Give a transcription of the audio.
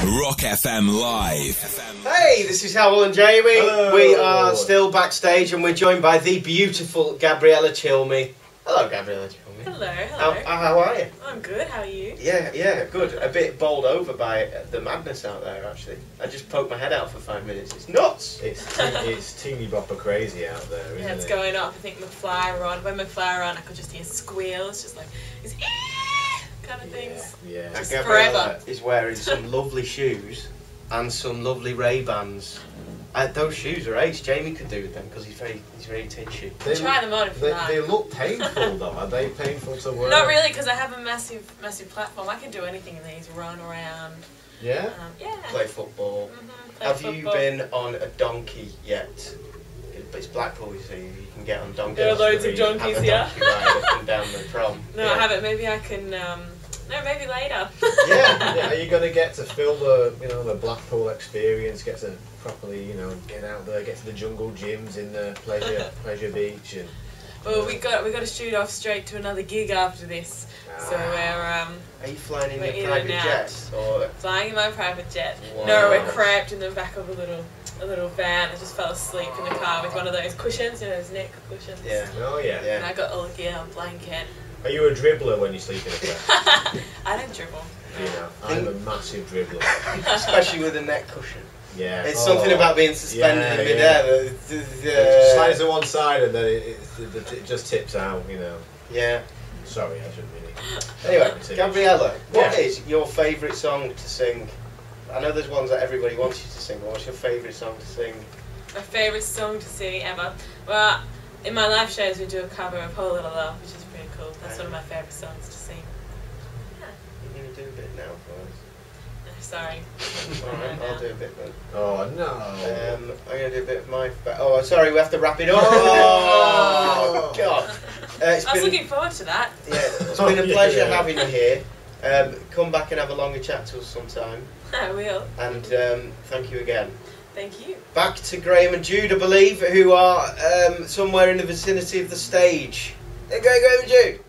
Rock FM Live. Hey, this is Hywel and Jamie. Hello. We are still backstage and we're joined by the beautiful Gabriella Cilmi. Hello, Gabriella Cilmi. Hello, hello. How are you? I'm good, how are you? Yeah, good. A bit bowled over by the madness out there, actually. I just poked my head out for 5 minutes. It's nuts! It's teeny bopper crazy out there, isn't it? Yeah, it's going up. I think McFly on. When McFly on, I could just hear squeals, just like, it's kind of things. Yeah. And Just Gabriella forever. is wearing some lovely shoes and some lovely Ray-Bans. Those shoes are ace. Jamie could do with them because he's very tinchy. Try them on if you like. They look painful though. Are they painful to wear? Not really, because I have a massive platform. I can do anything in these. Run around. Yeah? Yeah. Play football. Play Have football. you been on a donkey yet? It's Blackpool, you see. You can get on donkeys. There are loads of donkeys, yeah. Have a donkey ride up and down the prom. No, Yeah. I haven't. Maybe I can. No, maybe later. Yeah. Are you going to get to feel the Blackpool experience? Get to properly, get out there, get to the jungle gyms in the pleasure beach, and. Well, we got to shoot off straight to another gig after this. So we're Are you flying in we're your in private and out. jet or? flying in my private jet. Wow. No, we're cramped in the back of a little van. I just fell asleep in the car with one of those cushions, those neck cushions. Yeah. Oh yeah. And I got all the gear on blanket. Are you a dribbler when you sleep in a bed? I don't dribble. I'm a massive dribbler. Especially with a neck cushion. Yeah. It's something about being suspended in midair. It slides to one side and then it just tips out. Yeah. Sorry, I shouldn't really. Anyway, Gabriella, what Yeah. is your favourite song to sing? I know there's ones that everybody wants you to sing, but what's your favourite song to sing? My favourite song to sing ever. Well, in my live shows we do a cover of Whole Little Love, which is pretty cool. That's one of my favourite songs to sing. Yeah. You're going to do a bit now for us. No, sorry. Alright, I'll do a bit then. Oh no. I'm going to do a bit of my... Oh, sorry, we have to wrap it up. Oh, God. I was looking forward to that. Yeah, it's been a pleasure Yeah. having you here. Come back and have a longer chat to us sometime. I will. And thank you again. Thank you. Back to Graham and Jude, I believe, who are somewhere in the vicinity of the stage. There you go, Graham and Jude.